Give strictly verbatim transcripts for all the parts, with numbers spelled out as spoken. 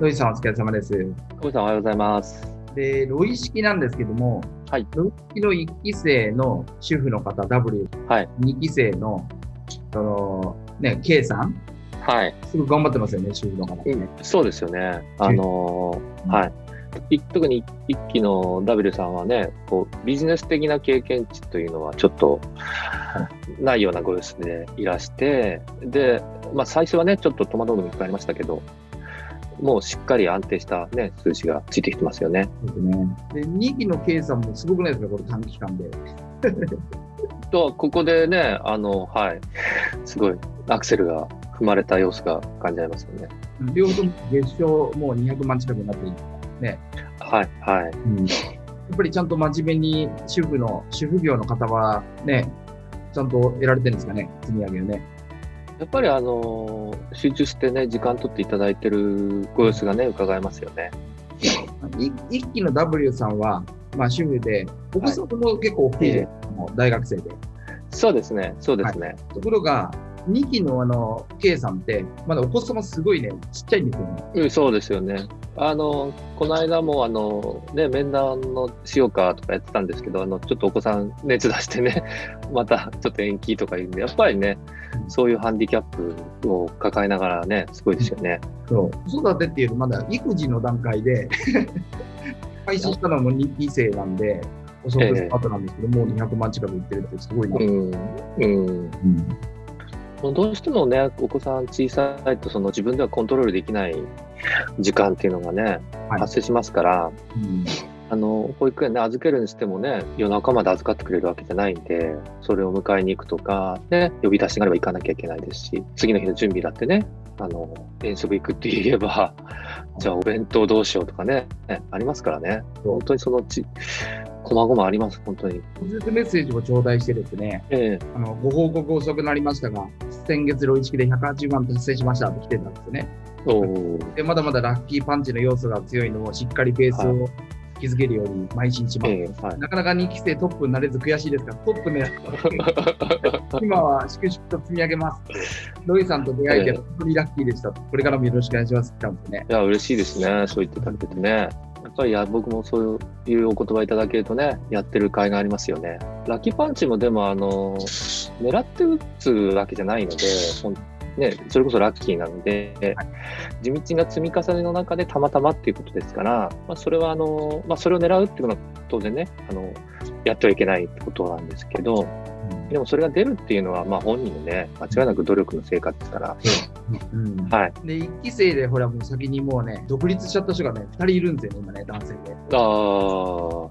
ロイさんお疲れ様です。 小部さんおはようございます。 で、ロイ式なんですけども、 はい。 ロイ式のいっき生の主婦の方 ダブリュー、 はい。 にき生の、その、ね、K さん、 はい。 すごい頑張ってますよね、主婦の方ね。 うん、そうですよね。あのーはい。い特に一期の ダブリュー さんはね、こう、ビジネス的な経験値というのはちょっとないようなご様子でいらして、で、まあ最初はね、ちょっと戸惑うのもいっぱいありましたけど、もうしっかり安定したね、数字がついてきてますよね。 そうですね。で、にきの K さんもすごくないですか、これ短期間で。 と、ここでね、あの、はい、すごいアクセルが踏まれた様子が感じられますよね。 両方とも月賞もうにひゃくまん近くになっているね。 はい、はい。 うん、やっぱりちゃんと真面目に主婦の、主婦業の方はね、ちゃんと得られてるんですかね、積み上げをね。 やっぱりあのー集中してね、時間取っていただいてるご様子がね、伺えますよね。 い一期の ダブリュー さんは、まあ主婦で、お子さんも結構大きいで、もう大学生で。 そうですね、そうですね。 ところが、にきのあの、K さんって、まだお子様すごいね、ちっちゃいんですよね。 うん、そうですよね。あの、この間もあの、ね、面談のしようかとかやってたんですけど、あの、ちょっとお子さん熱出してね、またちょっと延期とか言うんで、やっぱりね、そういうハンディキャップを抱えながらね、すごいですよね。 そう。子育てっていうよりまだ育児の段階で、開始したのもにき生なんで、遅くスタートなんですけど、もうにひゃくまん近くいってるってすごいな。 うん。うん。うんどうしてもね、お子さん小さいとその自分ではコントロールできない時間っていうのがね、 はい、 発生しますから、 うん、 あの、保育園ね、預けるにしてもね、夜中まで預かってくれるわけじゃないんで、それを迎えに行くとか、ね、呼び出しがあれば行かなきゃいけないですし、次の日の準備だってね、あの、遠足行くって言えば、じゃあお弁当どうしようとかね、ねありますからね。本当にそのうち、こまごまあります、本当に。 直接メッセージを頂戴してですね、ええ、あのご報告遅くなりましたが、先月ロイ式でひゃくはちじゅうまん達成しましたって来てたんですよね。おでまだまだラッキーパンチの要素が強いのをしっかりベースを築けるように邁進します。ええはい、なかなかにき生トップになれず悔しいですが、トップね、今は粛々と積み上げます。ロイさんと出会えて本当にラッキーでした。これからもよろしくお願いしますって言ったんですね。 いや、嬉しいですね。そう言っていただけてね。やっぱりや僕もそういうお言葉いただけるとね、やってる甲斐がありますよね。ラッキーパンチもでも、あの、狙って打つわけじゃないので、ね、それこそラッキーなので、はい、地道な積み重ねの中でたまたまっていうことですから、まあ、それはあの、まあ、それを狙うっていうのは当然ね、あの、やってはいけないってことなんですけど、うん、でもそれが出るっていうのは、まあ本人のね、間違いなく努力の成果ですから。 うん、はい。で、いっき生で、ほら、もう先にもうね、独立しちゃった人がね、ふたりいるんですよね、今ね、男性で。 ああ、そう、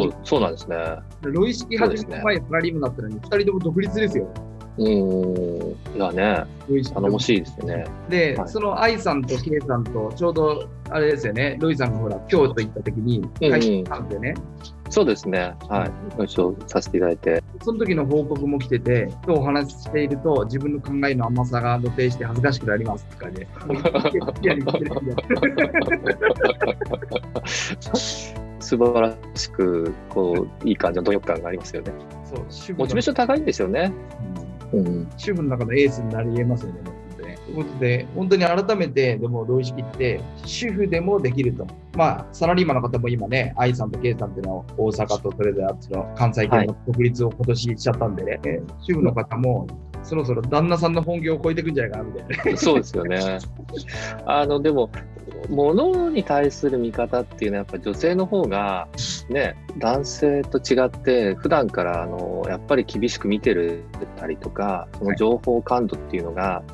そうなんですね。 ロイ式始めた前、サラリーマンだったのに、ふたりとも独立ですよ。 うん、いやね、頼もしいですよね。 で、はい、その愛さんと K さんと、ちょうど、あれですよね、ロイさんがほら、京都行った時に、会社したんでね、 うん。そうですね、はい、ご一緒させていただいて。 その時の報告も来てて、今日お話ししていると、自分の考えの甘さが露呈して恥ずかしくなりますとかね。 素晴らしく、こう、いい感じの努力感がありますよね。そう、モチベーション高いんですよね。 うんうん、主婦の中のエースになり得ますよね。ということで、本当に改めて、でも、ロイ式って、主婦でもできると。まあ、サラリーマンの方も今ね、愛さんと K さんっていうのは、大阪とそれぞれあっちの関西圏の独立を今年しちゃったんでね、はい、主婦の方も、そろそろ旦那さんの本業を超えていくんじゃないかな、みたいな。 そうですよね。あの、でも、物に対する見方っていうのは、やっぱり女性の方が、ね、男性と違って、普段から、あの、やっぱり厳しく見てるたりとか、その情報感度っていうのが、はい、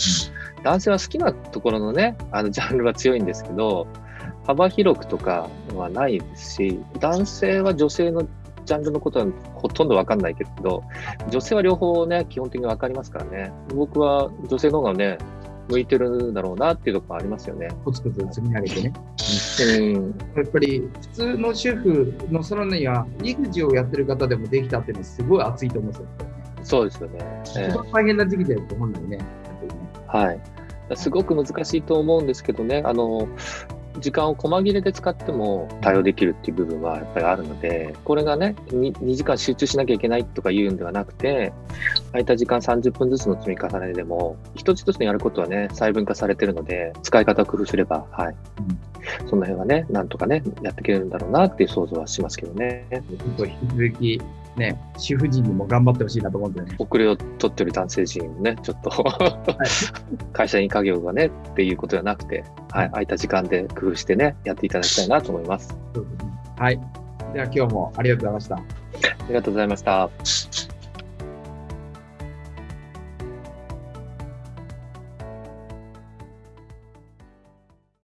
男性は好きなところのね、あの、ジャンルは強いんですけど、幅広くとかはないですし、男性は女性のジャンルのことはほとんどわかんないけど、女性は両方ね、基本的にわかりますからね。僕は女性の方がね、向いてるだろうなっていうところありますよね。 コツコツ積み上げてね。うん、やっぱり普通の主婦のそのには育児をやってる方でもできたっていうのはすごい熱いと思うんですよ。 そうですよね。 一番大変な時期だよって本来ね。 はい。すごく難しいと思うんですけどね、あの、時間を細切れで使っても対応できるっていう部分はやっぱりあるので、これがね、に, にじかん集中しなきゃいけないとかいうんではなくて、空いた時間さんじゅっぷんずつの積み重ねでも、一つ一つのやることはね、細分化されてるので、使い方を工夫すれば、はい。 その辺はね、なんとかね、やっていけるんだろうなっていう想像はしますけどね。 引き続き、ね、主婦陣にも頑張ってほしいなと思うんだよね。 遅れを取ってる男性陣ね、ちょっと、はい、会社員家業がねっていうことではなくて、はい、空いた時間で工夫してね、やっていただきたいなと思います。 そうですね。はい。では今日もありがとうございました。ありがとうございました。